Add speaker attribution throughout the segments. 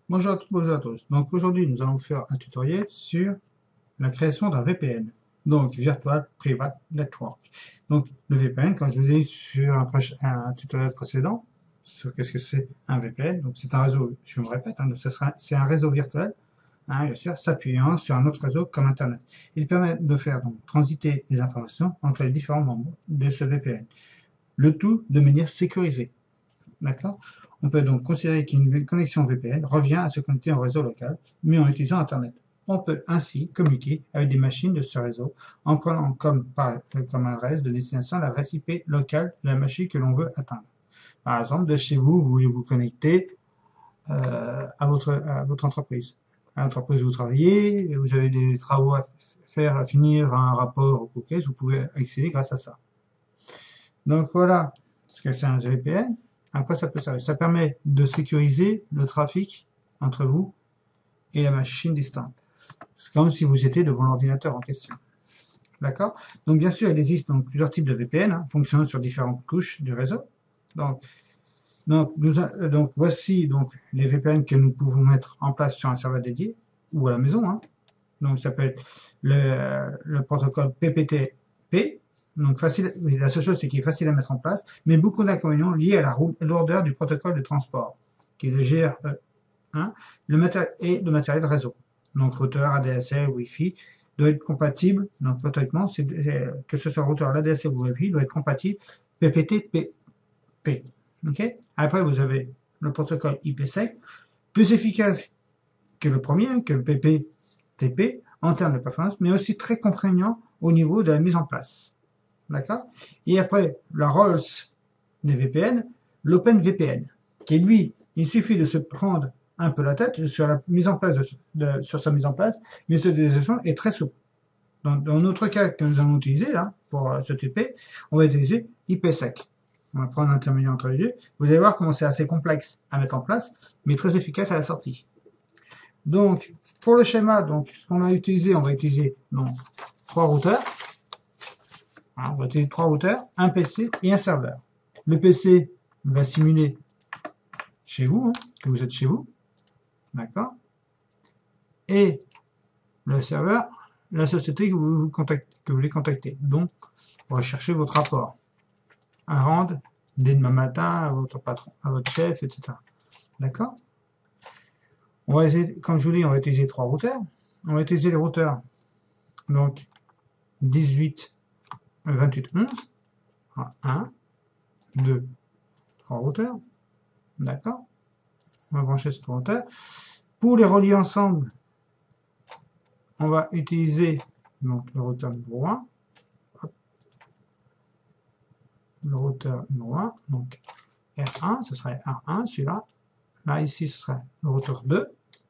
Speaker 1: Bonjour à toutes, bonjour à tous. Donc aujourd'hui, nous allons faire un tutoriel sur la création d'un VPN, donc Virtual Private Network. Donc le VPN, comme je vous ai dit sur un tutoriel précédent, sur qu'est-ce que c'est un VPN, donc c'est un réseau, je me répète, hein, c'est un réseau virtuel, hein, bien sûr, s'appuyant sur un autre réseau comme Internet. Il permet de faire donc transiter des informations entre les différents membres de ce VPN, le tout de manière sécurisée. D'accord? On peut donc considérer qu'une connexion VPN revient à se connecter au réseau local, mais en utilisant Internet. On peut ainsi communiquer avec des machines de ce réseau en prenant comme adresse de destination l'adresse IP locale de la machine que l'on veut atteindre. Par exemple, de chez vous, vous voulez vous connecter à votre entreprise. À l'entreprise où vous travaillez, et vous avez des travaux à faire, à finir un rapport au cookies, vous pouvez accéder grâce à ça. Donc voilà ce que c'est un VPN. À quoi ça peut servir? Ça permet de sécuriser le trafic entre vous et la machine distante. C'est comme si vous étiez devant l'ordinateur en question. D'accord? Donc bien sûr, il existe donc plusieurs types de VPN, hein, fonctionnant sur différentes couches du réseau. Donc, donc voici donc les VPN que nous pouvons mettre en place sur un serveur dédié ou à la maison. Hein. Donc ça peut être le protocole PPTP. Donc facile, la seule chose c'est qu'il est facile à mettre en place, mais beaucoup d'inconvénients liés à la lourdeur du protocole de transport, qui est le GRE1, et le matériel de réseau. Donc routeur, ADSL, Wi-Fi doit être compatible. Donc automatiquement, que ce soit routeur, l'ADSL ou Wi-Fi doit être compatible PPTP. Okay. Après vous avez le protocole IPsec, plus efficace que le premier, que le PPTP, en termes de performance, mais aussi très contraignant au niveau de la mise en place. D'accord? Et après, la Rolls des VPN, l'OpenVPN, qui lui, il suffit de se prendre un peu la tête sur la mise en place sur sa mise en place, mais cette utilisation est très souple. Dans notre cas que nous allons utiliser là, pour ce TP, on va utiliser IPsec. On va prendre l'intermédiaire entre les deux. Vous allez voir comment c'est assez complexe à mettre en place, mais très efficace à la sortie. Donc, pour le schéma, donc, ce qu'on a utilisé, on va utiliser donc, 3 routeurs. Hein, on va utiliser 3 routeurs, un PC et un serveur. Le PC va simuler chez vous, hein, que vous êtes chez vous. D'accord? Et le serveur, la société que vous voulez contacter. Donc, on va chercher votre rapport. Un rendre dès demain matin à votre patron, à votre chef, etc. D'accord? On va essayer, comme je vous dis, on va utiliser 3 routeurs. On va utiliser les routeurs donc 18, 28, 11. 1, 2, 3 routeurs. D'accord? On va brancher ce routeur. Pour les relier ensemble, on va utiliser donc, le routeur numéro 1. Hop. Le routeur numéro 1, donc R1, ce serait R1, celui-là. Là, ici, ce serait le routeur 2.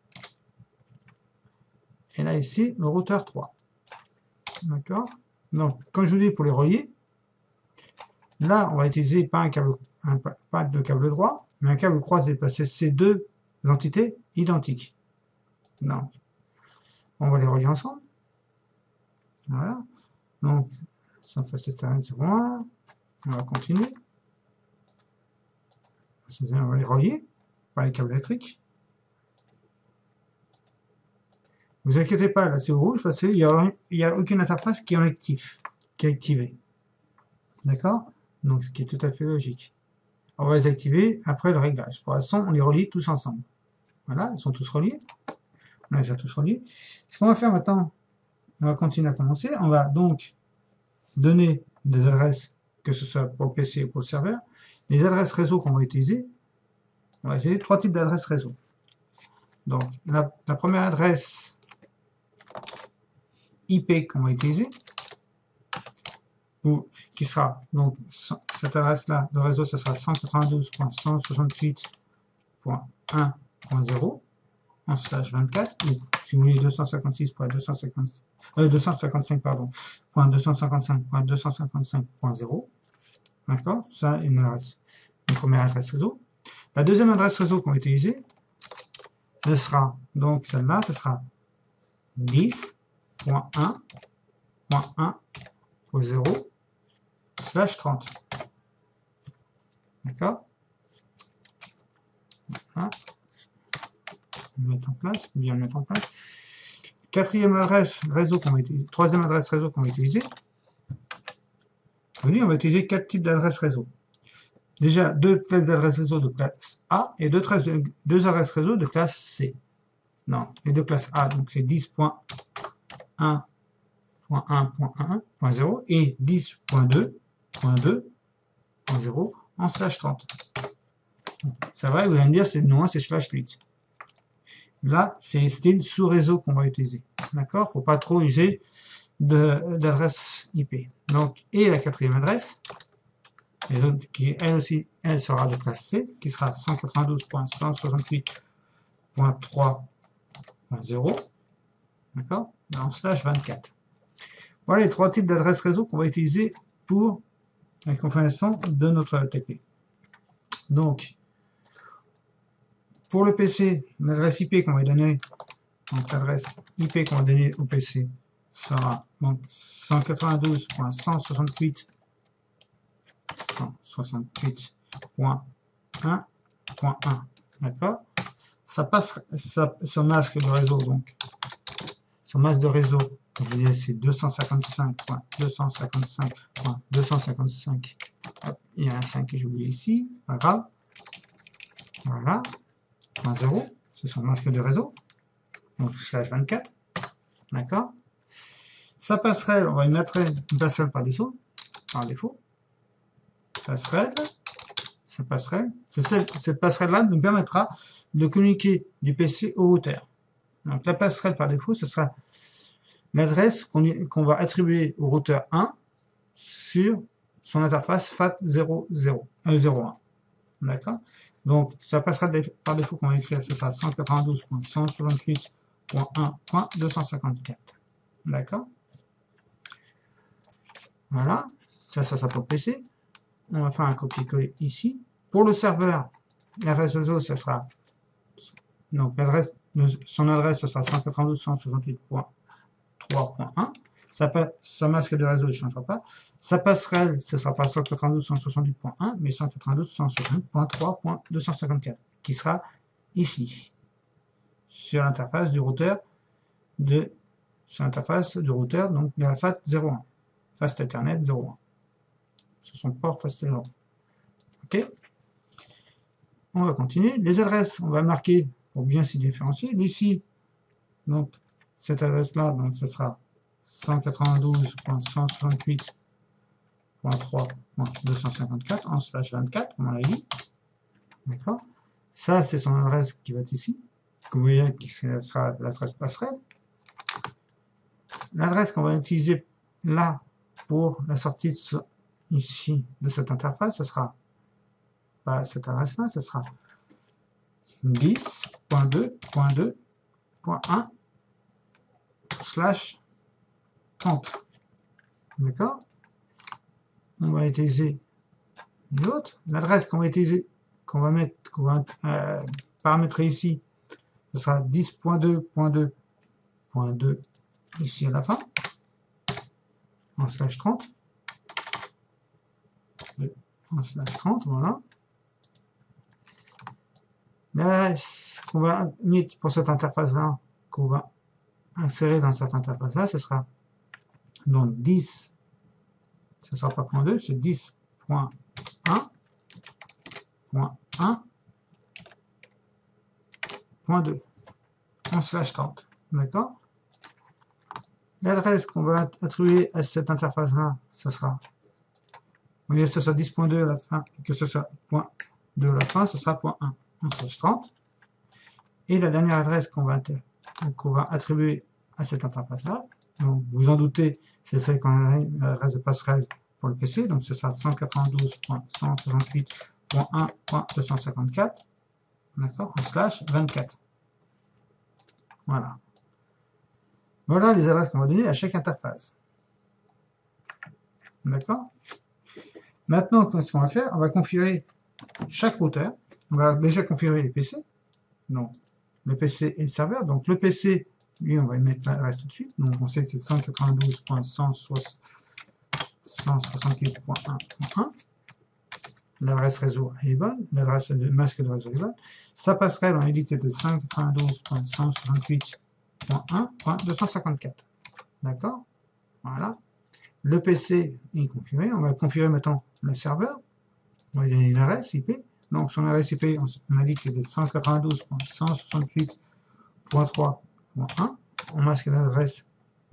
Speaker 1: Et là, ici, le routeur 3. D'accord? Donc, comme je vous dis, pour les relier, là, on va utiliser pas de câble droit, mais un câble croisé, parce que c'est deux entités identiques. Donc, on va les relier ensemble. Voilà. Donc, ça fait cette on va continuer. On va les relier par les câbles électriques. Ne vous inquiétez pas, là c'est rouge parce qu'il n'y a aucune interface qui est activée. D'accord? Donc, ce qui est tout à fait logique. On va les activer après le réglage. Pour l'instant, on les relie tous ensemble. Voilà, ils sont tous reliés. On les a tous reliés. Ce qu'on va faire maintenant, on va continuer à commencer. On va donc donner des adresses, que ce soit pour le PC ou pour le serveur. Les adresses réseau qu'on va utiliser, on va utiliser 3 types d'adresses réseau. Donc, la première adresse IP qu'on va utiliser, qui sera, donc, cette adresse-là de réseau, ce sera 192.168.1.0 en /24, ou si vous voulez 255.255.255.0. D'accord? Ça, une première adresse réseau. La deuxième adresse réseau qu'on va utiliser, ce sera, donc celle-là, ce sera 10.1.1.0/30. D'accord? Voilà. mettre en place, bien le mettre en place. Quatrième adresse réseau qu'on va utiliser, troisième adresse réseau qu'on va utiliser. On va utiliser 4 types d'adresses réseau. Déjà, 2 classes d'adresses réseau de classe A et 2 adresses réseau de classe C. Non, les deux classes A, donc c'est 10.1.1.1.0 et 10.2.2.0 en /30. C'est vrai, vous allez me dire, c'est non, c'est /8. Là, c'est les styles sous réseau qu'on va utiliser. D'accord? Faut pas trop user d'adresse IP. Donc, et la quatrième adresse, qui elle aussi, elle sera de classe C, qui sera 192.168.3.0, d'accord, en /24. Voilà les 3 types d'adresses réseau qu'on va utiliser pour la configuration de notre TP. Donc, pour le PC, l'adresse IP qu'on va donner, donc l'adresse IP qu'on va donner au PC sera donc 192.168.1.1, d'accord. Ça passe, ce masque de réseau, donc, ce masque de réseau, comme je disais, c'est 255.255.255. Il y a un 5 que j'ai oublié ici, pas grave. Voilà, 0, c'est son masque de réseau, donc /24, d'accord. Sa passerelle, on va y mettre une passerelle par défaut, passerelle, cette passerelle-là nous permettra de communiquer du PC au routeur. Donc la passerelle par défaut, ce sera l'adresse qu'on va attribuer au routeur 1 sur son interface FAT01. D'accord? Donc, ça passera par défaut qu'on va écrire, ce sera 192.168.1.254. D'accord? Voilà. Ça sera pour le PC. On va faire un copier-coller ici. Pour le serveur, l'adresse réseau, ça sera, donc son adresse, ce sera 192.168.3.1. Sa masque de réseau ne changera pas. Sa passerelle, ce ne sera pas 192.168.1, mais 192.168.3.254, qui sera ici, sur l'interface du routeur donc de la FAT01, Fast Ethernet 01. Sur son port Fast Ethernet. Ok. On va continuer. Les adresses, on va marquer pour bien s'y différencier. Ici, donc, cette adresse-là, donc, ce sera 192.168.3.254 en /24, comme on l'a dit. D'accord? Ça, c'est son adresse qui va être ici, que vous voyez qui sera l'adresse passerelle. L'adresse qu'on va utiliser là pour la sortie ici de cette interface, ce sera pas cette adresse-là, ce sera 10.2.2.1/30. D'accord? On va utiliser une autre. L'adresse qu'on va utiliser, qu'on va paramétrer ici, ce sera 10.2.2.2 ici à la fin, en /30. En /30, voilà. L'adresse qu'on va mettre pour cette interface-là, qu'on va insérer dans cette interface-là, ce sera donc 10, ce ne sera pas .2, c'est 10.1.1.2 en /30. D'accord? L'adresse qu'on va attribuer à cette interface-là, ce sera, vous voyez, que ce soit 10.2 à la fin, et que ce soit .2 à la fin, ce sera .1 en /30. Et la dernière adresse qu'on va attribuer à cette interface-là, donc vous en doutez, c'est celle qu'on a l'adresse de passerelle pour le PC, donc ce sera 192.168.1.254, d'accord, en /24. Voilà. Voilà les adresses qu'on va donner à chaque interface. D'accord? Maintenant, ce qu'on va faire, on va configurer chaque routeur. On va déjà configurer les PC. Donc, le PC et le serveur. Donc, le PC, lui, on va y mettre l'adresse tout de suite. Donc, on sait que c'est 192.168.1.1. l'adresse réseau est bonne, l'adresse de masque de réseau est bonne, sa passerelle, on a dit que c'était 592.168.1.254. D'accord? Voilà. Le PC est configuré. On va configurer maintenant le serveur. On va lui donner une adresse IP. Donc son adresse IP, on a dit que c'était 192.168.3.1. On masque l'adresse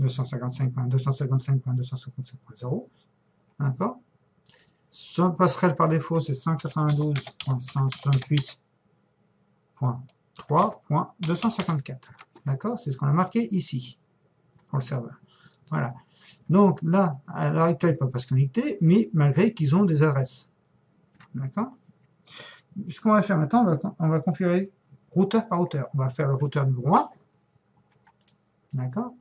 Speaker 1: 255.255.255.0. D'accord? Son passerelle par défaut, c'est 192.168.3.254. D'accord? C'est ce qu'on a marqué ici pour le serveur. Voilà. Donc là, à l'heure actuelle, ils ne peuvent pas se connecter, mais malgré qu'ils ont des adresses. D'accord? Ce qu'on va faire maintenant, on va configurer routeur par routeur. On va faire le routeur numéro 1. D'accord?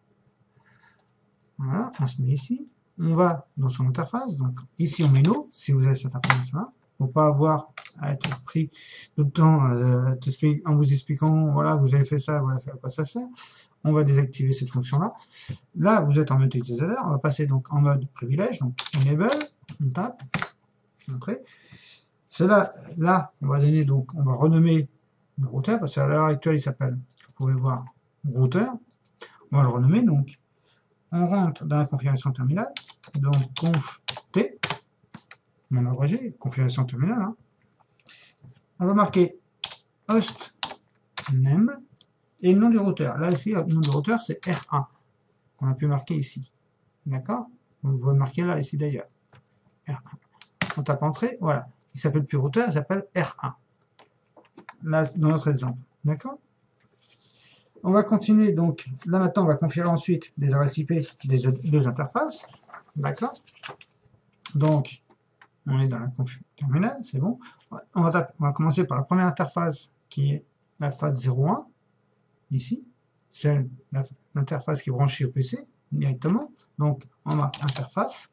Speaker 1: Voilà, on se met ici. On va dans son interface. Donc ici, on met no, si vous avez cette information-là. Il ne faut pas avoir à être pris tout le temps en vous expliquant, voilà, vous avez fait ça, voilà à quoi ça sert. On va désactiver cette fonction-là. Là, vous êtes en mode utilisateur. On va passer donc en mode privilège. Donc enable, on tape, entrée. C'est là, on va donner donc, on va renommer le routeur parce qu'à l'heure actuelle, il s'appelle, vous pouvez voir, routeur. On va le renommer donc. On rentre dans la configuration terminale. Donc conf t, mon abrégé, configuration terminale. Hein. On va marquer host name et le nom du routeur. Là ici, le nom du routeur c'est R1 qu'on a pu marquer ici. D'accord? Vous pouvez marquer là ici d'ailleurs. R1. On tape entrée, voilà. Il s'appelle plus routeur, il s'appelle R1. Là, dans notre exemple. D'accord? On va continuer, donc, là maintenant, on va configurer ensuite des adresses IP des deux interfaces. D'accord? Donc, on est dans la config terminale, c'est bon. On va commencer par la première interface qui est la FAT01, ici. C'est l'interface qui est branchée au PC directement. Donc, on marque interface,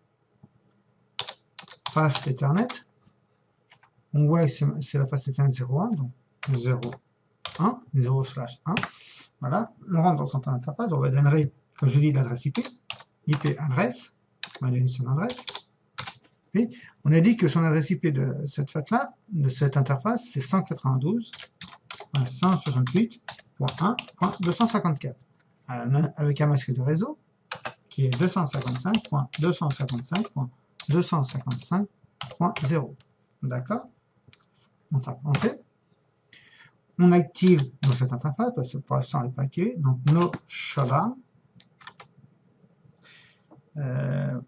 Speaker 1: fast Ethernet. On voit que c'est la fast Ethernet 01, donc 0.1, 0/1. Voilà, on rentre dans son interface, on va donner, comme je dis, l'adresse IP adresse, on va donner son adresse. Puis, on a dit que son adresse IP de cette FAT-là, de cette interface, c'est 192.168.1.254, avec un masque de réseau qui est 255.255.255.0. D'accord? On tape Entrée. On active dans cette interface, parce que pour l'instant elle n'est pas activée, donc no shutdown. Voilà,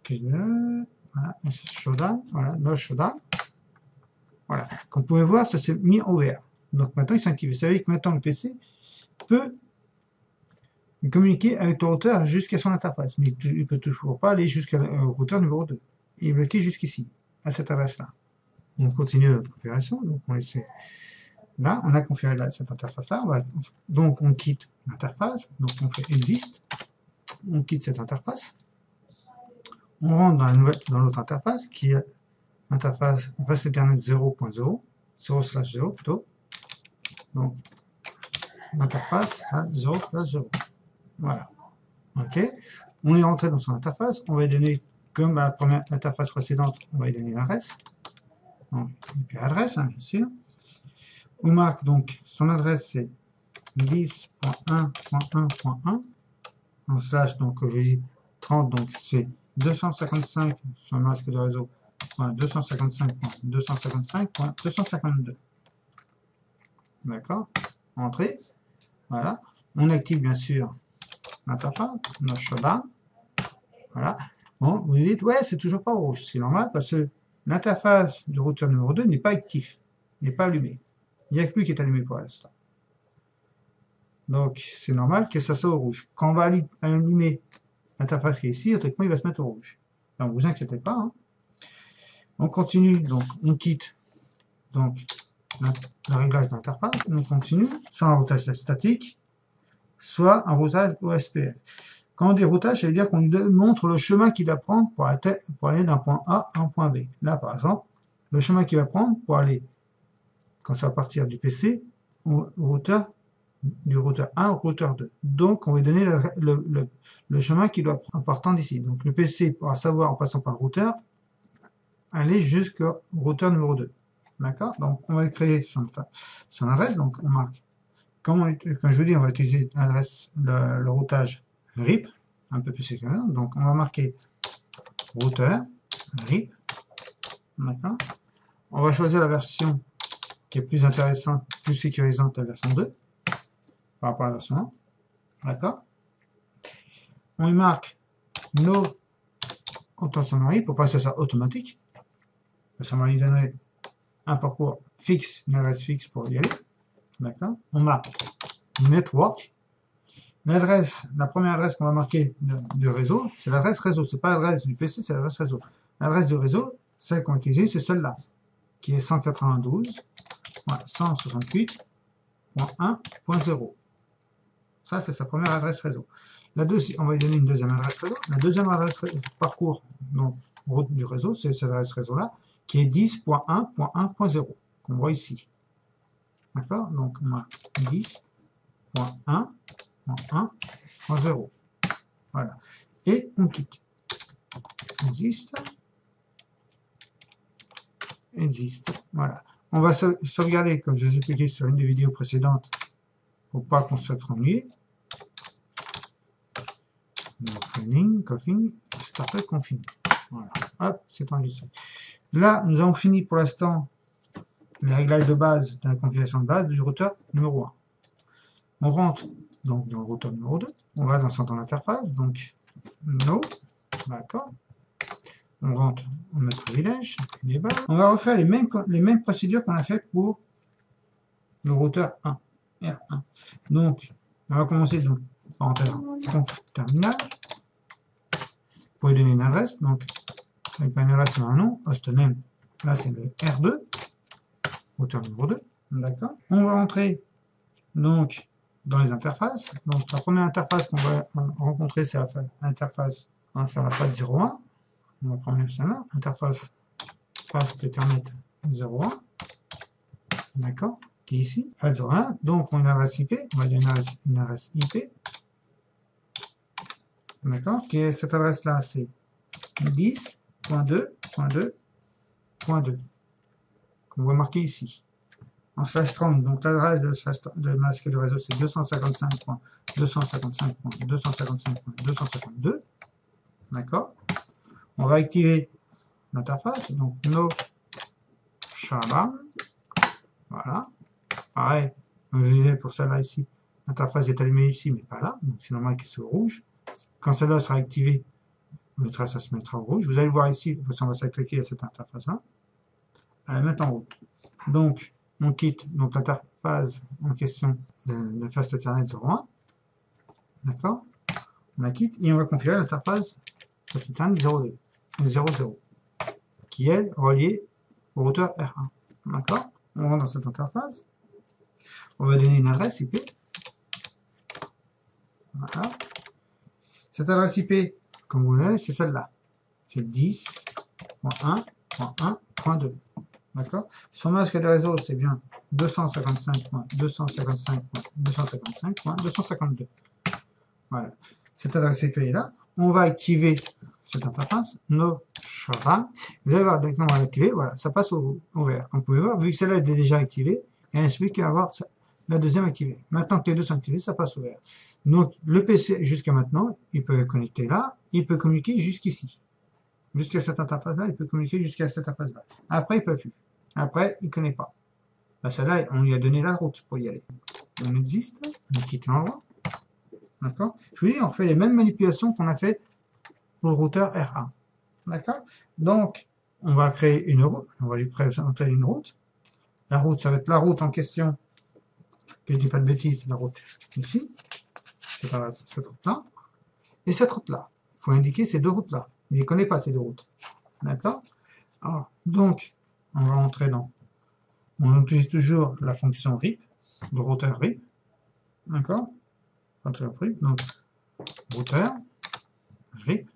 Speaker 1: shutdown, voilà, no shutdown. Voilà, comme vous pouvez voir, ça s'est mis en vert. Donc maintenant il s'est activé. Ça veut dire que maintenant le PC peut communiquer avec le routeur jusqu'à son interface, mais il ne peut toujours pas aller jusqu'au routeur numéro 2. Il est bloqué jusqu'ici, à cette adresse-là. On continue notre configuration, donc on essaie. Là, on a configuré cette interface-là. Donc, on quitte l'interface. Donc, on fait exist. On quitte cette interface. On rentre dans l'autre interface qui est interface Ethernet 0.0, 0/0 plutôt. Donc, l'interface à 0/0. Voilà. OK. On est rentré dans son interface. On va lui donner, comme à l'interface précédente, on va lui donner l'adresse. Donc, IP adresse, hein, bien sûr. On marque donc son adresse c'est 10.1.1.1 en slash, donc je dis 30, donc c'est 255 son masque de réseau 255.255.252. D'accord? Entrée. Voilà. On active bien sûr l'interface, notre shutdown. Voilà. Bon, vous dites, ouais, c'est toujours pas rouge. C'est normal parce que l'interface du routeur numéro 2 n'est pas actif, n'est pas allumé. Il n'y a que lui qui est allumé pour l'instant. Donc, c'est normal que ça soit au rouge. Quand on va allumer l'interface qui est ici, automatiquement, il va se mettre au rouge. Donc, vous inquiétez pas. Hein. On continue, donc, on quitte donc, le réglage d'interface. On continue, soit un routage statique, soit un routage OSPF. Quand on dit routage, ça veut dire qu'on lui montre le chemin qu'il va prendre pour aller d'un point A à un point B. Là, par exemple, le chemin qu'il va prendre pour aller, quand ça va partir du PC, du routeur 1 au routeur 2. Donc, on va donner le chemin qu'il doit prendre en partant d'ici. Donc, le PC pourra savoir, en passant par le routeur, aller jusqu'au routeur numéro 2. D'accord? Donc, on va créer son adresse. Donc, on marque, comme je vous dis, on va utiliser l'adresse, le routage RIP, un peu plus sécurisant. Donc, on va marquer routeur RIP. D'accord? On va choisir la version qui est plus intéressante, plus sécurisante, la version 2, par rapport à la version 1. D'accord? On y marque no auto-summary pour passer ça automatique. Ça va lui donner un parcours fixe, une adresse fixe pour y aller. D'accord? On marque network. L'adresse, la première adresse qu'on va marquer du réseau, c'est l'adresse réseau. C'est pas l'adresse du PC, c'est l'adresse réseau. L'adresse du réseau, celle qu'on va utiliser, c'est celle-là, qui est 192.168.1.0. Ça, c'est sa première adresse réseau. La deuxième, on va lui donner une deuxième adresse réseau. La deuxième adresse parcours, donc route du réseau, c'est cette adresse réseau-là, qui est 10.1.1.0, qu'on voit ici. D'accord? Donc, on a 10.1.1.0. Voilà. Et on quitte. Existe. Voilà. On va sauvegarder, comme je vous ai expliqué sur une des vidéos précédentes, pour pas qu'on se fasse ennuyer. Training, coughing, starter, config. Voilà. Hop, c'est enregistré. Là, nous avons fini pour l'instant les réglages de base de la configuration de base du routeur numéro 1. On rentre donc dans le routeur numéro 2. On va dans son interface, donc no, d'accord. On rentre, on met privilège, les bases. On va refaire les mêmes procédures qu'on a fait pour le routeur 1, R1. Donc, on va commencer donc par entrer dans conf terminal pour lui donner une adresse. Donc, avec une adresse et un nom, hostname, là c'est le R2, routeur numéro 2, d'accord. On va entrer donc dans les interfaces. Donc, la première interface qu'on va rencontrer, c'est l'interface, on va faire la FAT 01. On va prendre celle-là, interface Fast Ethernet 01, d'accord, qui est ici, FAT 01. Donc, on a une adresse IP, on va dire une adresse IP, d'accord, qui est cette adresse-là, c'est 10.2.2.2, qu'on voit marqué ici. En slash 30, donc l'adresse de masque de réseau, c'est 255.255.255.252, d'accord. On va activer l'interface, donc no shabam, voilà. Pareil, comme je disais pour celle-là ici, l'interface est allumée ici, mais pas là, donc c'est normal qu'elle soit rouge. Quand celle-là sera activée, ça se mettra au rouge. Vous allez voir ici, on va cliquer à cette interface-là, elle va mettre en route. Donc, on quitte donc l'interface en question de Fast Ethernet 01, d'accord. On la quitte et on va configurer l'interface Fast Ethernet 02, 00, qui est reliée au routeur R1, d'accord. On rentre dans cette interface, on va donner une adresse IP, voilà. Cette adresse IP, comme vous l'avez, c'est celle-là, c'est 10.1.1.2, d'accord. Son masque de réseau, c'est bien 255.255.255.252. Voilà. Cette adresse IP est là. On va activer cette interface, no shabam. Vous allez voir, dès qu'on va l'activer, voilà, ça passe au vert. Comme vous pouvez voir, vu que celle-là est déjà activée, il ne reste qu'à avoir la deuxième activée. Maintenant que les deux sont activés, ça passe au vert. Donc, le PC, jusqu'à maintenant, il peut connecter là, il peut communiquer jusqu'ici. Jusqu'à cette interface-là, il peut communiquer jusqu'à cette interface-là. Après, il ne peut plus. Après, il ne connaît pas. Ben, celle-là, on lui a donné la route pour y aller. On existe, on quitte l'endroit. D'accord? Je vous dis, on fait les mêmes manipulations qu'on a fait pour le routeur R1. D'accord? Donc, on va créer une route, on va lui présenter une route. La route, ça va être la route en question, que je dis pas de bêtises, c'est la route ici. C'est pas cette route-là. Et cette route-là. Il faut indiquer ces deux routes-là. Il ne les connaît pas, ces deux routes. D'accord? Alors, donc, on va entrer dans... On utilise toujours la fonction RIP, le routeur RIP. D'accord? Donc, routeur RIP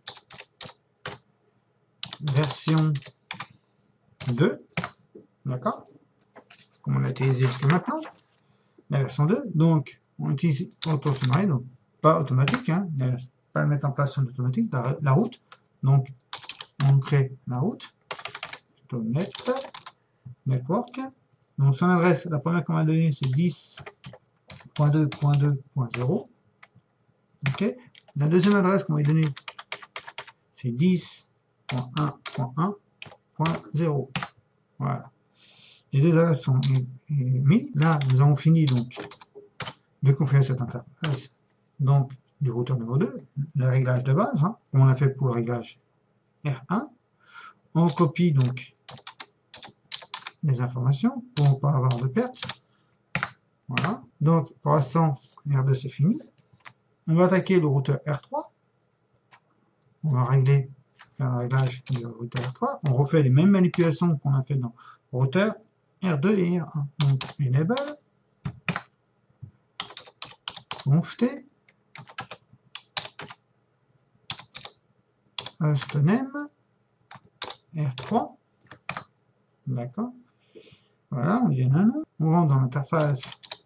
Speaker 1: version 2, d'accord, comme on a utilisé jusqu'à maintenant, la version 2, donc on utilise auto-summary, donc pas automatique, hein, pas le mettre en place en automatique, la route, donc on crée la route, plutôt network. Donc son adresse, la première qu'on va donner, c'est 10.2.2.0. Ok. La deuxième adresse qu'on va lui donner, c'est 10.1.1.0. Voilà. Les deux adresses sont mises. Là, nous avons fini donc de configurer cette interface. Donc, du routeur niveau 2, le réglage de base, hein, on l'a fait pour le réglage R1. On copie donc les informations pour ne pas avoir de perte. Voilà. Donc, pour l'instant, R2 c'est fini. On va attaquer le routeur R3. On va faire le réglage du routeur R3. On refait les mêmes manipulations qu'on a fait dans le routeur R2 et R1. Donc, enable, conft, hostname, R3. D'accord. Voilà, on vient un nom. On rentre dans l'interface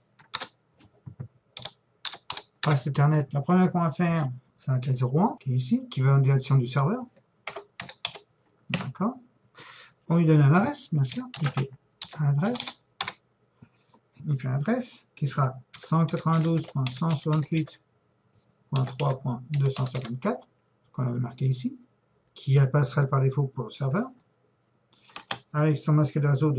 Speaker 1: face Ethernet. La première qu'on va faire, c'est un K01 qui est ici, qui va en direction du serveur. D'accord. On lui donne un adresse, bien sûr. IP adresse qui sera 192.168.3.254, qu'on avait marqué ici, qui passerait par défaut pour le serveur, avec son masque de réseau de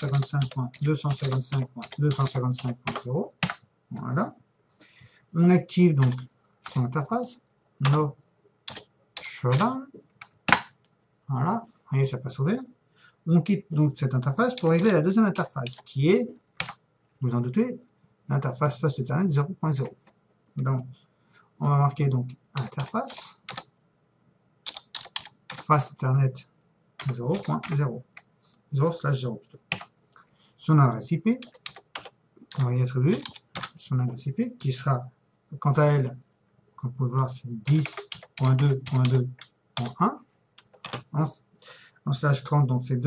Speaker 1: 255.255.255.0. Voilà. On active donc son interface, no showdown. Voilà, vous voyez, ça passe au vert. On quitte donc cette interface pour régler la deuxième interface, qui est, vous en doutez, l'interface face Ethernet 0.0. Donc, on va marquer donc interface face Ethernet 0.0. 0/0 plutôt. Son adresse IP, on va y attribuer son adresse IP, qui sera, quant à elle, comme vous pouvez voir, c'est 10.2.2.1. En slash 30, donc c'est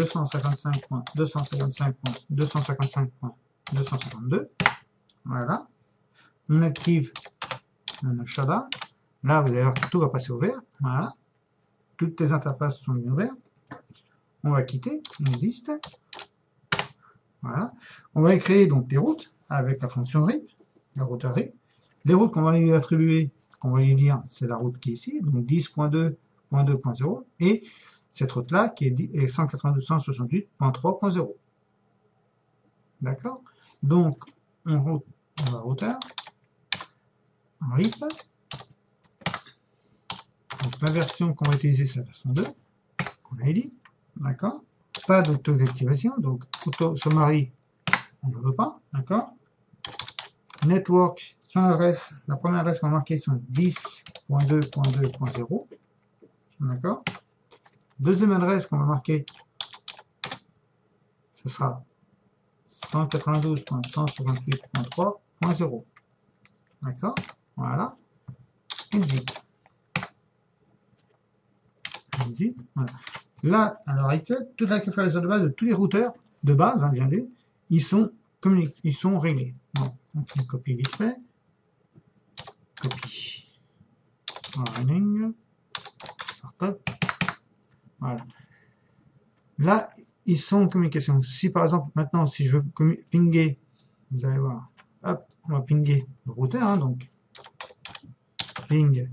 Speaker 1: 255.255.255.252. Voilà. On active le shutdown. Là, vous allez voir que tout va passer au vert. Voilà. Toutes les interfaces sont mises au vert. On va quitter, il existe. Voilà. On va créer donc des routes avec la fonction RIP, la routeur RIP. Les routes qu'on va lui attribuer, qu'on va lui dire, c'est la route qui est ici, donc 10.2.2.0, et cette route-là qui est 192.168.3.0. D'accord? Donc, on route la routeur, en RIP. Donc, la version qu'on va utiliser, c'est la version 2, qu'on a dit. D'accord? Pas d'auto-activation, donc auto-summary, on ne veut pas. D'accord? Network, son adresse, la première adresse qu'on va marquer, c'est 10.2.2.0. D'accord? Deuxième adresse qu'on va marquer, ce sera 192.168.3.0. D'accord? Voilà. Exit. Exit. Voilà. Là, à l'heure actuelle, toute la configuration de base de tous les routeurs de base, hein, bien vu, ils sont réglés. Bon, on fait une copie vite fait. Copie. Running. Startup. Voilà. Là, ils sont en communication. Si par exemple, maintenant, si je veux pinguer, vous allez voir, hop, on va pinguer le routeur, hein, donc ping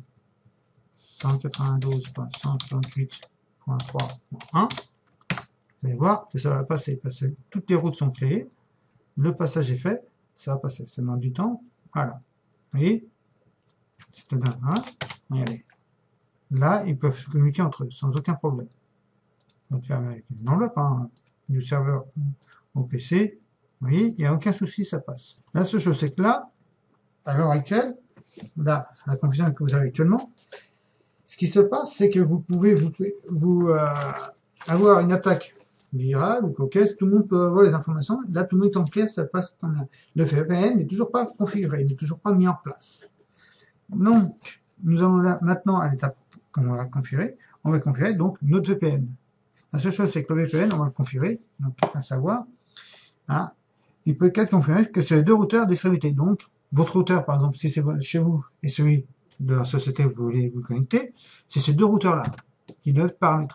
Speaker 1: 192.168.3.1. Vous allez voir que ça va passer, parce que toutes les routes sont créées, le passage est fait, ça va passer, ça demande du temps, voilà. Vous voyez, c'était dingue, hein. Regardez. Là, ils peuvent se communiquer entre eux, sans aucun problème. On va le faire avec une enveloppe, hein, du serveur au PC. Vous voyez, il n'y a aucun souci, ça passe. La seule chose, c'est que là, à l'heure actuelle, là, la confusion que vous avez actuellement, ce qui se passe, c'est que vous pouvez avoir une attaque virale ou cocasse, tout le monde peut avoir les informations. Là, tout le monde est en clair, ça passe comme là. Le VPN n'est toujours pas configuré, il n'est toujours pas mis en place. Donc, nous allons là, maintenant, à l'étape qu'on va configurer, on va configurer donc notre VPN. La seule chose, c'est que le VPN, on va le configurer, donc à savoir, hein, il peut être configuré que c'est deux routeurs distribués. Donc, votre routeur, par exemple, si c'est chez vous et celui de la société où vous voulez vous connecter, c'est ces deux routeurs-là qui doivent être paramétrés.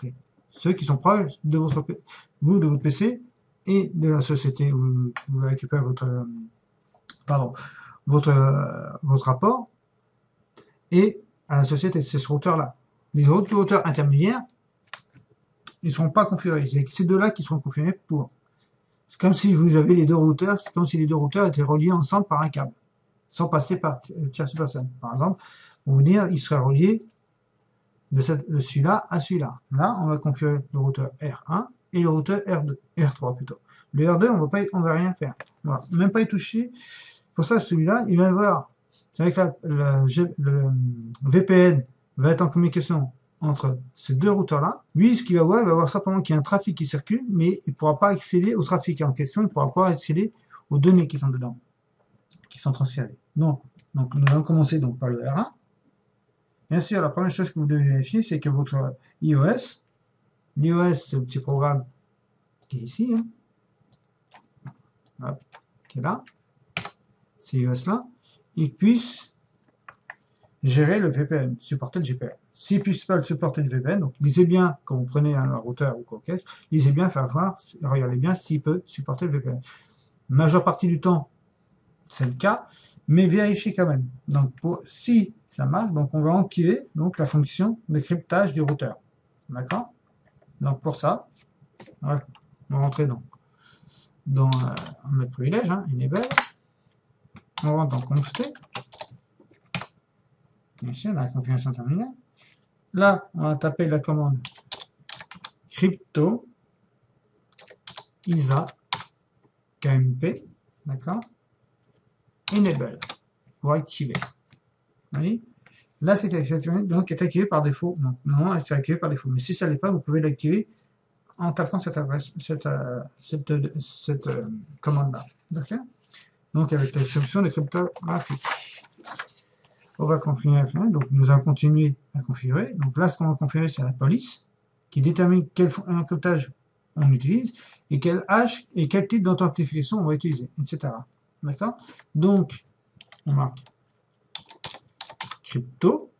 Speaker 1: ceux qui sont proches de votre, vous, de votre PC et de la société où vous récupérez pardon, votre rapport et à la société. C'est ce routeur-là. Les autres routeurs intermédiaires, ils ne seront pas configurés. Il y a que ces deux-là qui seront configurés pour. C'est comme si vous avez les deux routeurs, c'est comme si les deux routeurs étaient reliés ensemble par un câble, sans passer par tierce personne. Par exemple, pour vous dire, il serait relié de celui-là à celui-là. Là, on va configurer le routeur R1 et le routeur R2, R3 plutôt. Le R2, on va rien faire. Voilà. Même pas y toucher. Pour ça, celui-là, il va avoir, c'est avec le VPN va être en communication entre ces deux routeurs-là. Lui, ce qu'il va voir, il va voir simplement qu'il y a un trafic qui circule, mais il ne pourra pas accéder au trafic en question, il ne pourra pas accéder aux données qui sont dedans, qui sont transférées. Donc nous allons commencer donc par le R1. Bien sûr, la première chose que vous devez vérifier, c'est que votre iOS, l'iOS, c'est le petit programme qui est ici, hein, hop, qui est là, c'est iOS là, il puisse gérer le VPN, supporter le VPN. S'il ne puisse pas le supporter le VPN, donc lisez bien, quand vous prenez un routeur ou quoi qu'est-ce, lisez bien, faire voir, regardez bien s'il peut supporter le VPN. La majeure partie du temps, c'est le cas, mais vérifiez quand même. Donc, si ça marche, donc on va activer donc, la fonction de cryptage du routeur. D'accord? Donc, pour ça, on va rentrer dans notre privilège, hein, enable. On rentre dans const. Bien sûr, la configuration terminale. Là, on va taper la commande crypto isa kmp, d'accord, enable pour activer. Vous voyez, là, c'est activé, donc est activé par défaut. Non, normalement, c'est activé par défaut. Mais si ça ne l'est pas, vous pouvez l'activer en tapant cette commande-là. D'accord? Donc, avec la solution de cryptographie. On va configurer, donc nous allons continuer à configurer. Donc là, ce qu'on va configurer, c'est la police qui détermine quel encryptage on utilise et quel hash et quel type d'authentification on va utiliser, etc. D'accord? Donc, on marque crypto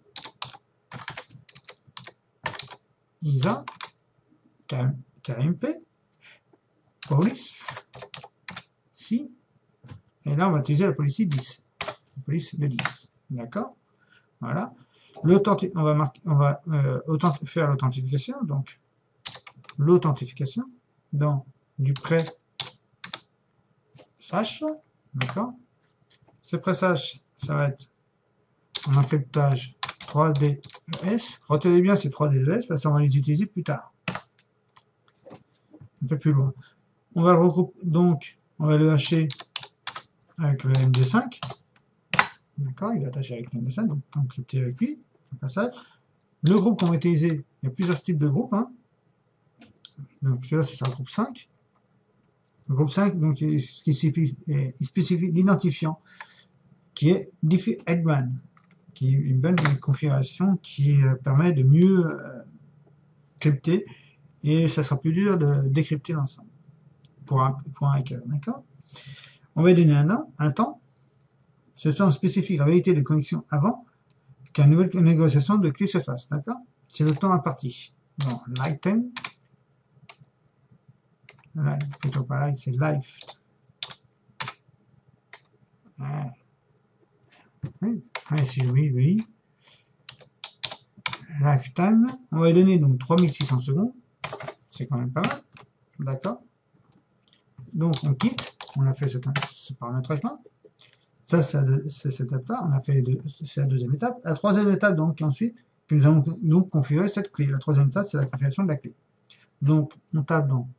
Speaker 1: ISA KMP police si, et là on va utiliser la police 10, la police de 10. D'accord? Voilà. On va faire l'authentification. Donc, l'authentification dans du pré-sache. D'accord? Ce pré-sache, ça va être un encryptage 3DES. Retenez bien ces 3DES parce qu'on va les utiliser plus tard. Un peu plus loin. On va le regrouper, donc, on va le hacher avec le MD5. D'accord, il est attaché avec le MD5, donc encrypté avec lui. Le groupe qu'on va utiliser, il y a plusieurs types de groupes. Hein. Donc celui-là, c'est le groupe 5. Le groupe 5, donc, il spécifie l'identifiant, qui est diffie-headman, qui est une bonne configuration qui permet de mieux crypter, et ça sera plus dur de décrypter l'ensemble pour un hacker. D'accord? On va lui donner un temps. Ce sont spécifique la validité de connexion avant qu'une nouvelle négociation de clé se fasse. D'accord? C'est le temps imparti. Bon, lifetime. Plutôt pareil, c'est life. Oui, si je mets oui. Lifetime. On va lui donner donc 3600 secondes. C'est quand même pas mal. D'accord? Donc on quitte. On a fait ce paramétrage-là. Ça, c'est cette étape-là. On a fait c'est la deuxième étape. La troisième étape, donc, ensuite, que nous allons donc configurer cette clé. La troisième étape, c'est la configuration de la clé. Donc, on tape dans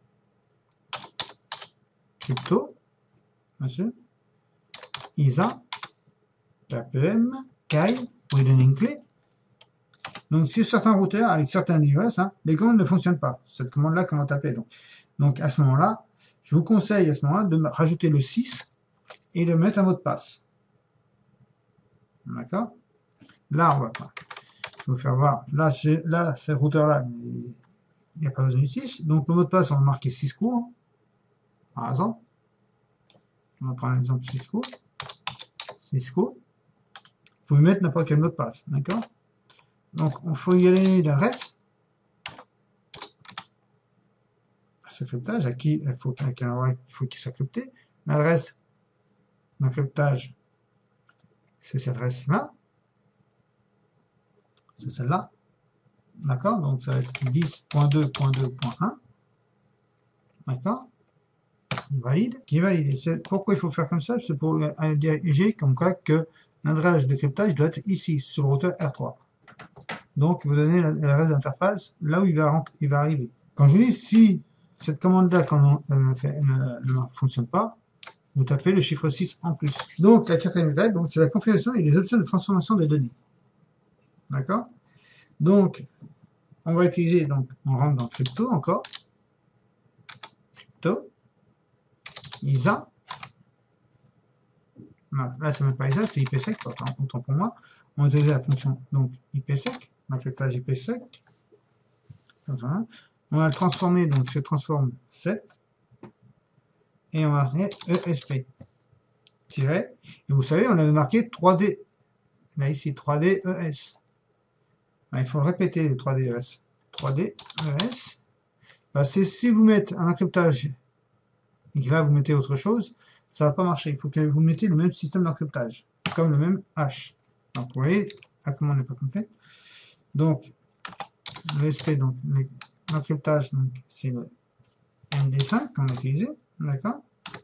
Speaker 1: crypto, monsieur, ISA, KPM, KAI, pour lui donner une clé. Donc, sur certains routeurs, avec certains iOS, hein, les commandes ne fonctionnent pas. Cette commande-là qu'on va taper. Donc, à ce moment-là, je vous conseille à ce moment-là de rajouter le 6 et de mettre un mot de passe. D'accord? Là, on va pas. Je vais vous faire voir. Là, ce routeur-là, il n'y a pas besoin du 6. Donc, le mot de passe, on va marquer Cisco, hein, par exemple. On va prendre l'exemple Cisco. Cisco. Vous pouvez mettre n'importe quel mot de passe. D'accord? Donc, il faut y aller d'un reste. ce cryptage, à qui il faut qu'il soit crypté. L'adresse d'un cryptage, c'est cette adresse-là. C'est celle-là. D'accord? Donc ça va être 10.2.2.1. D'accord? Valide. Qui est validé. Pourquoi il faut faire comme ça? C'est pour diriger comme quoi que l'adresse de cryptage doit être ici, sur le routeur R3. Donc, vous donnez l'adresse d'interface là où il va arriver. Quand je vous dis si cette commande-là, quand ne fonctionne pas, vous tapez le chiffre 6 en plus. Donc, la quatrième étape, c'est la configuration et les options de transformation des données. D'accord? Donc, on va utiliser, donc, on rentre dans crypto encore. Crypto. ISA. Non, là, c'est même pas ISA, c'est IPsec, autant pour moi. On va utiliser la fonction, donc, IPsec, l'encryptage IPsec. On va le transformer, donc, se transforme 7. Et on va marquer ESP. Tiret. Et vous savez, on avait marqué 3D. Là, ici, 3D ES. Il faut le répéter, 3D ES. 3D ES. C'est si vous mettez un encryptage et que là, vous mettez autre chose, ça va pas marcher. Il faut que vous mettiez le même système d'encryptage, comme le même H. Donc, vous voyez, la commande n'est pas complète. Donc, l'ESP, donc, l'encryptage, c'est le MD5 qu'on a utilisé. D'accord?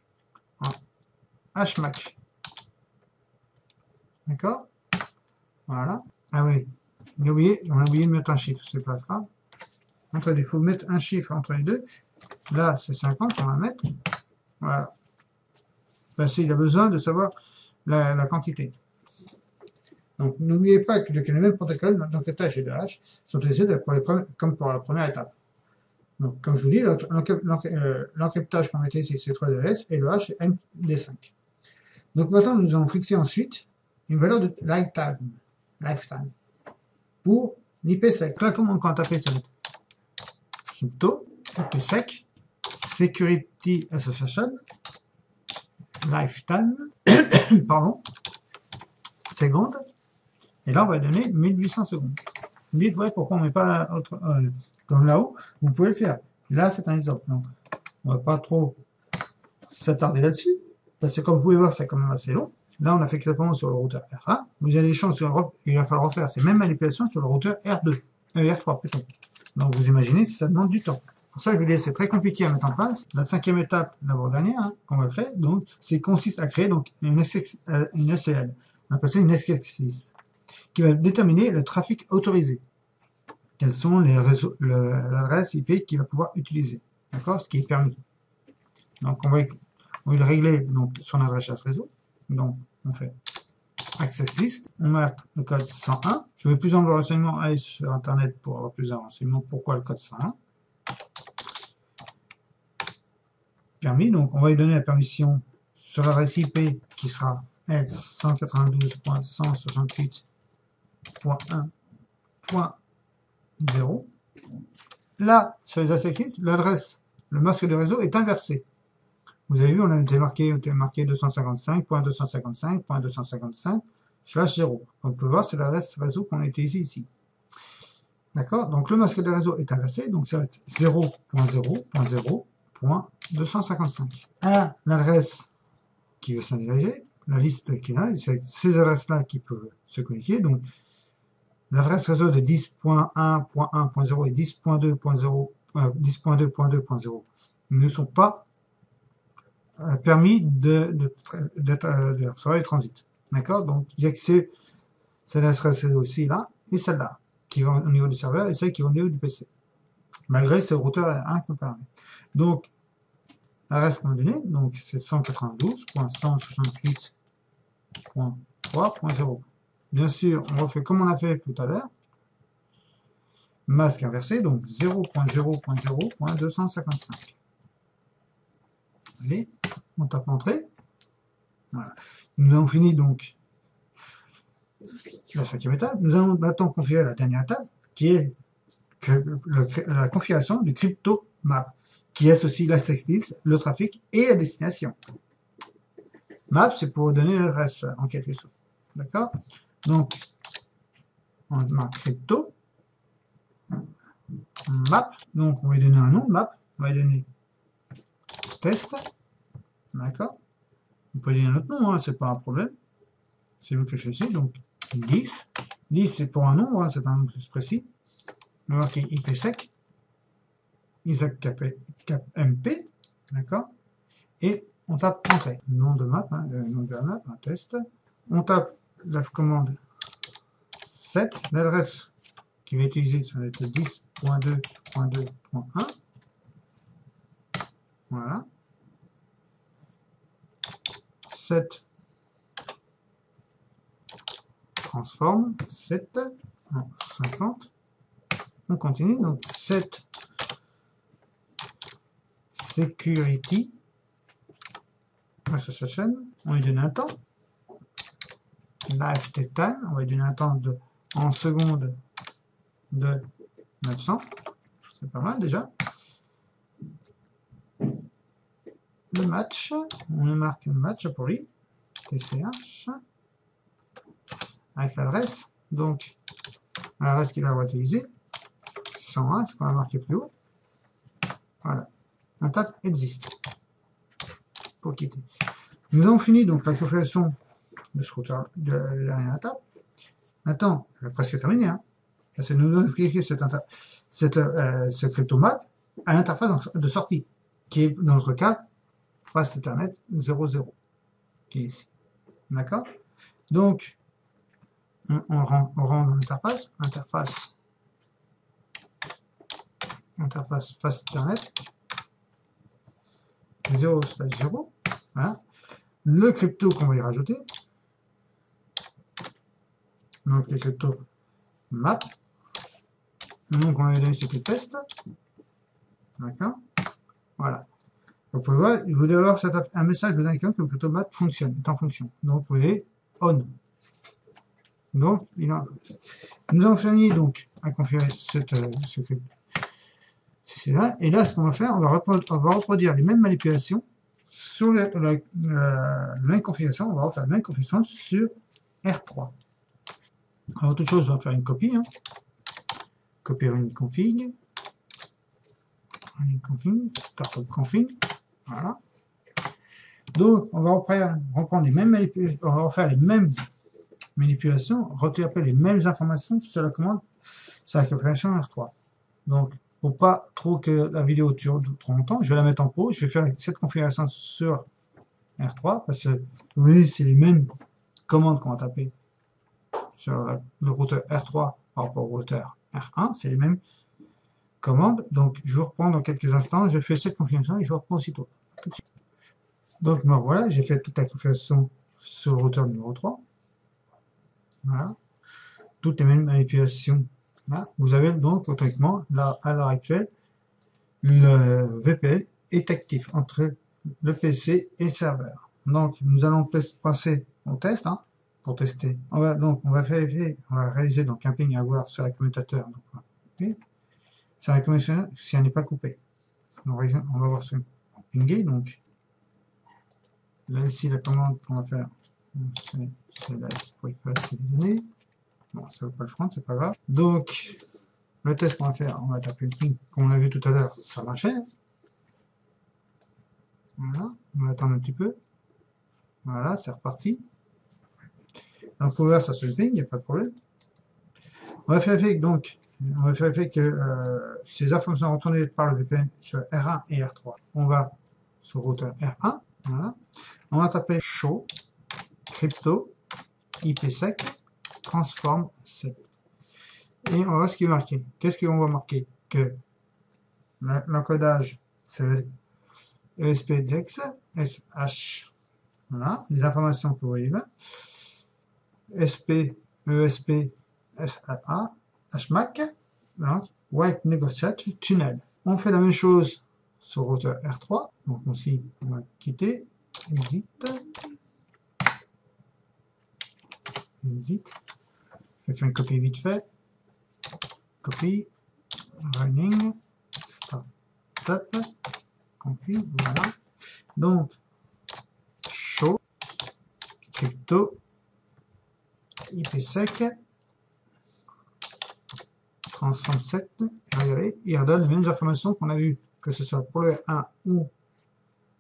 Speaker 1: HMAC. D'accord? Voilà. Ah oui, on a oublié de mettre un chiffre, c'est pas grave. Il faut mettre un chiffre entre les deux. Là, c'est 50 qu'on va mettre. Voilà. Il a besoin de savoir la quantité. Donc, n'oubliez pas que les mêmes protocoles d'encryptage et de hash sont utilisés comme pour la première étape. Donc, comme je vous dis, l'encryptage qu'on va utiliser, c'est 3DS et le hash, c'est MD5. Donc, maintenant, nous allons fixer ensuite une valeur de lifetime pour l'IPsec. Là, comment on tape ça? Crypto, IPsec, Security Association, Lifetime, pardon, seconde, et là, on va donner 1800 secondes. Vous me dites, ouais, pourquoi on ne met pas autre, comme là-haut? Vous pouvez le faire. Là, c'est un exemple. Donc, on ne va pas trop s'attarder là-dessus, parce que comme vous pouvez voir, c'est quand même assez long. Là, on a fait exactement sur le routeur R1. Vous avez des chances qu'il va falloir refaire ces mêmes manipulations sur le routeur R2, R3 plutôt. Donc, vous imaginez, ça demande du temps. Pour ça, je vous dis, c'est très compliqué à mettre en place. La cinquième étape, l'avant-dernière, qu'on va créer, donc, consiste à créer donc une SCL. On appelle ça une SCL6, qui va déterminer le trafic autorisé. Quels sont les réseaux, l'adresse IP qu'il va pouvoir utiliser. D'accord? Ce qui est permis. Donc, on va le régler donc, son adresse réseau. Donc, on fait access list, on met le code 101. Je veux plus de renseignements, allez sur internet pour avoir plus de renseignements. Pourquoi le code 101? Permis, donc on va lui donner la permission sur l'adresse IP qui sera 192.168.1.0. Là, sur les access, l'adresse, le masque de réseau est inversé. Vous avez vu, on a été marqué 255.255.255/0. Comme vous pouvez voir, c'est l'adresse réseau qu'on a utilisée ici. D'accord? Donc le masque de réseau est inversé, donc ça va être 0.0.0.255. L'adresse qui veut s'en diriger, la liste qu'il a, c'est ces adresses-là qui peuvent se communiquer. Donc l'adresse réseau de 10.1.1.0 et 10.2.2.0 ne sont pas permis de recevoir les transits. D'accord? Donc, il y a que cette adresse aussi là, et celle-là, qui vont au niveau du serveur, et celle qui vont au niveau du PC. Malgré que ce routeur est incomparable. Donc, l'adresse qu'on a donnée, donc c'est 192.168.3.0. Bien sûr, on refait comme on a fait tout à l'heure. Masque inversé, donc 0.0.0.255. Allez, on tape entrée. Voilà. Nous avons fini donc la cinquième étape. Nous allons maintenant configurer la dernière étape, qui est la configuration du crypto map, qui associe l'access list, le trafic et la destination. Map, c'est pour donner l'adresse en quelque sorte. D'accord? Donc, on marque crypto map. Donc, on va lui donner un nom, map. On va lui donner test, d'accord? Vous pouvez dire un autre nom, hein, c'est pas un problème. C'est vous que je choisis, donc 10. 10 c'est pour un nombre, hein, c'est un nombre plus précis. On va marquer IPsec, Isaac MP, d'accord? Et on tape Entrée, nom de map, hein, le nom de la map, un test. On tape la commande 7, l'adresse qui va être utilisée, ça va être 10.2.2.1. Voilà. 7 transforme 7 en 50. On continue, donc 7 security association, on lui donne un temps. Live time, on va lui donner un temps en secondes de 900. C'est pas mal déjà. Le match, on lui marque le match pour lui, TCH, avec l'adresse, donc l'adresse qu'il va utiliser, 101, ce qu'on a marqué plus haut. Voilà, on tape exist pour quitter. Nous avons fini donc la configuration de ce routeur de la dernière étape. Maintenant, je vais presque terminer. Hein. C'est de nous appliquer ce cryptomap à l'interface de sortie, qui est dans notre cas Fast Ethernet 00, qui est ici. D'accord? Donc, on rentre dans l'interface, interface Fast Ethernet 0/0. Voilà. Le crypto qu'on va y rajouter, donc le crypto map, donc on va donner c'était test, d'accord, voilà. Vous pouvez voir, vous devez avoir un message vous indiquant que le crypto map fonctionne, est en fonction. Donc vous pouvez on. Donc nous avons fini donc à configurer ce crypto. C'est là, et là ce qu'on va faire, on va reproduire les mêmes manipulations sur la même configuration, on va refaire la même configuration sur R3. Alors, toute chose, on va faire une copie. Hein. Copier une config. Startup config. Voilà. Donc, on va reprendre les mêmes manipulations, on va refaire les mêmes manipulations, retaper les mêmes informations sur la commande, sur la configuration R3. Donc, pour pas trop que la vidéo dure trop longtemps, je vais la mettre en pause. Je vais faire cette configuration sur R3 parce que, oui, c'est les mêmes commandes qu'on va taper sur le routeur R3 par rapport au routeur R1, c'est les mêmes commandes. Donc, je vous reprends dans quelques instants. Je fais cette configuration et je vous reprends aussitôt. Tout de suite. Donc, bon, voilà, j'ai fait toute la configuration sur le routeur numéro 3. Voilà. Toutes les mêmes manipulations. Là, vous avez donc automatiquement, là, à l'heure actuelle, le VPN est actif entre le PC et le serveur. Donc, nous allons passer au test. Hein. Pour tester. On va réaliser donc un ping à voir sur la commutateur. Donc, okay. Sur la commutateur, si elle n'est pas coupée. Donc, on va voir ce pinguer. Donc, là, ici, la commande qu'on va faire, c'est là, pour effacer les données. Bon, ça ne va pas le prendre, c'est pas grave. Donc, le test qu'on va faire, on va taper le ping, comme on l'a vu tout à l'heure, ça marchait. Voilà, on va attendre un petit peu. Voilà, c'est reparti. Donc, pour voir ça se ping, il n'y a pas de problème. On va faire effet que ces informations sont retournées par le VPN sur R1 et R3. On va sur le routeur R1, voilà. On va taper show, crypto, IPsec, transform 7. Et on va voir ce qui est marqué. Qu'est-ce qu'on va marquer? Que l'encodage, c'est ESPDEX, SH. Voilà, les informations que vous voyez là. SP, ESP, SAA, HMAC, donc White Negotiate Tunnel. On fait la même chose sur le routeur R3. Donc aussi, on va quitter, exit. Je vais faire une copie vite fait. Copie, running, startup, config, voilà. Donc, show, crypto, IPsec, transform 7, regardez, il redonne les mêmes informations qu'on a vues, que ce soit pour le 1 ou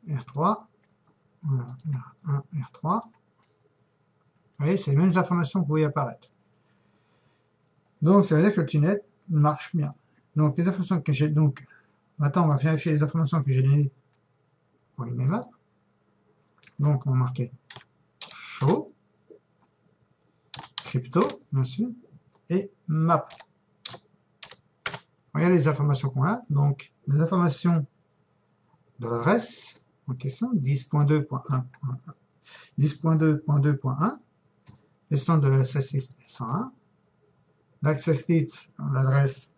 Speaker 1: R3, voilà, R1, R3. Vous voyez, c'est les mêmes informations que vous voyez apparaître. Donc, ça veut dire que le tunnel marche bien. Donc, les informations que j'ai, donc, maintenant, on va vérifier les informations que j'ai données pour les maps. Donc, on va marquer show, crypto, bien sûr, et map. Regardez les informations qu'on a. Donc, les informations de l'adresse en question, 10.2.1.1, 10.2.2.1, descente de la SSX 101, l'access list, l'adresse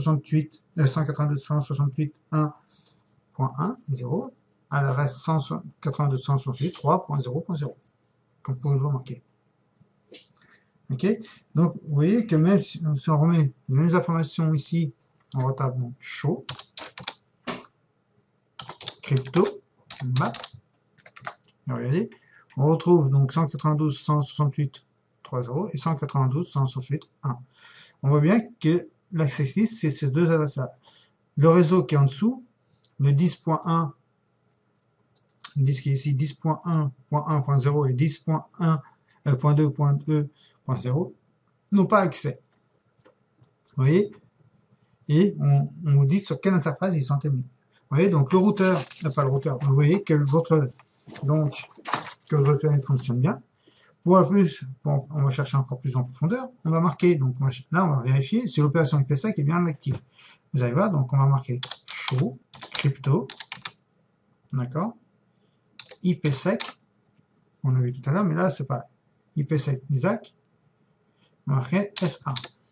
Speaker 1: 192.168.1.1.0, à l'adresse 192.168.3.0.0, comme vous pouvez le remarquer. Ok, donc vous voyez que même si on remet les mêmes informations ici, on retape donc show, crypto, map, et regardez, on retrouve donc 192.168.3.0 et 192.168.1. On voit bien que l'access list, c'est ces deux adresses-là. Le réseau qui est en dessous, le 10.1, le disque qui est ici 10.1.1.0 et 10.1.2.2.0 n'ont pas accès. Vous voyez? Et on vous dit sur quelle interface ils sont émis. Vous voyez, donc le routeur, pas le routeur, vous voyez que votre tunnel fonctionne bien. Pour plus, on va chercher encore plus en profondeur. On va marquer, donc là on va vérifier si l'opération IPsec est bien active. Vous allez voir, donc on va marquer show, crypto, d'accord, IPsec, on l'a vu tout à l'heure, mais là c'est pas IPsec Isaac, on va marquer SA.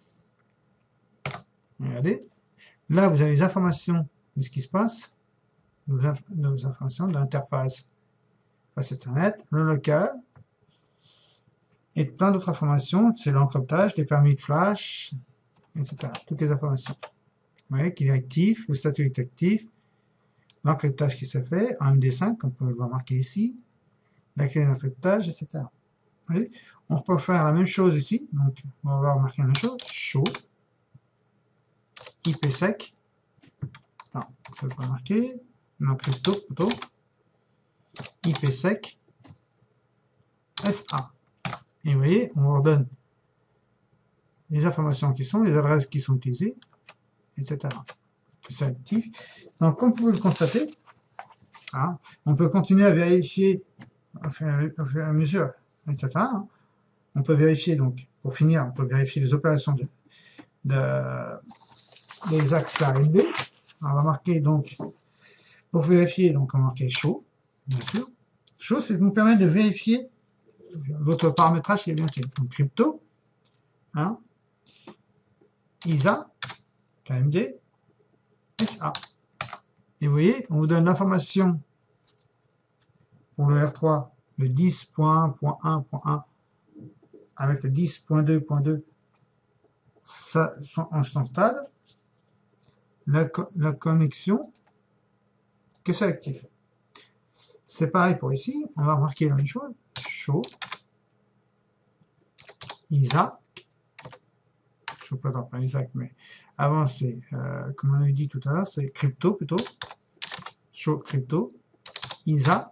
Speaker 1: Regardez, là vous avez les informations de ce qui se passe, nos informations de l'interface face Ethernet, le local, et plein d'autres informations, c'est l'encryptage, les permis de flash, etc. Toutes les informations. Vous voyez qu'il est actif, le statut est actif, l'encryptage qui se fait, en MD5, comme vous pouvez le remarquer ici, la clé d'encryptage, etc. Vous voyez, on peut faire la même chose ici, donc on va remarquer la même chose, show, IPsec, non, ça ne pas marquer, non, crypto plutôt, IPsec, SA. Et vous voyez, on leur donne les informations qui sont, les adresses qui sont utilisées, etc. C'est actif. Donc, comme vous pouvez le constater, hein, on peut continuer à vérifier au fur et à mesure, etc. Hein. On peut vérifier, donc, pour finir, on peut vérifier les opérations des actes AMD. On va marquer, donc, pour vérifier, donc, on va marquer show, bien sûr. Show, c'est vous permettre de vérifier votre paramétrage qui est bien fait. Donc, crypto, hein, ISA, KMD, SA. Et vous voyez, on vous donne l'information pour le R3, le 10.1.1.1 avec le 10.2.2, ça sont en son stade. La connexion, que c'est actif. C'est pareil pour ici, on va marquer la même chose, show, ISA, je ne sais pas Isaac, mais avant c'est, comme on avait dit tout à l'heure, c'est crypto plutôt, show crypto, ISA,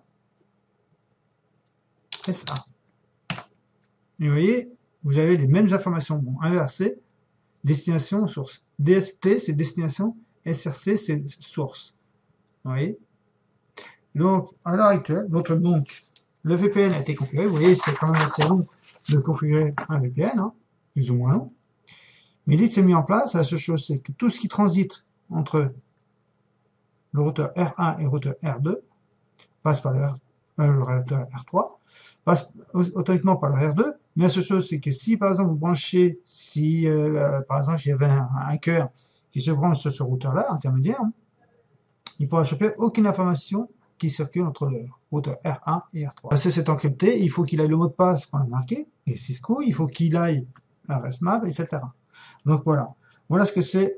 Speaker 1: SA. Et vous voyez, vous avez les mêmes informations, bon, inversées, destination, source. DST, c'est destination, SRC, c'est source. Vous voyez? Donc, à l'heure actuelle, le VPN a été configuré. Vous voyez, c'est quand même assez long de configurer un VPN, hein, plus ou moins long. Mais dès que c'est mis en place, la seule chose, c'est que tout ce qui transite entre le routeur R1 et le routeur R2 passe par le routeur R3, passe automatiquement par le R2, mais la seule chose, c'est que si, par exemple, vous branchez, si, par exemple, il y avait un cœur qui se branche sur ce routeur-là, intermédiaire, il ne pourra choper aucune information qui circule entre le routeur R1 et R3. Passer c'est encrypté, il faut qu'il aille le mot de passe qu'on a marqué, et Cisco, il faut qu'il aille un RESTmap, etc. Donc voilà. Voilà ce que c'est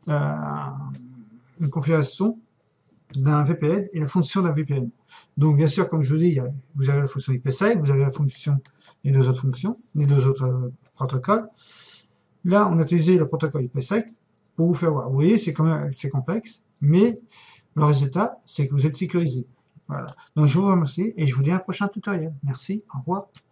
Speaker 1: une configuration d'un VPN et la fonction d'un VPN. Donc bien sûr, comme je vous dis, vous avez la fonction IPsec, vous avez la fonction, les deux autres fonctions, les deux autres protocoles. Là, on a utilisé le protocole IPsec pour vous faire voir. Vous voyez, c'est quand même assez complexe, mais le résultat, c'est que vous êtes sécurisé. Voilà. Donc, je vous remercie et je vous dis à un prochain tutoriel. Merci. Au revoir.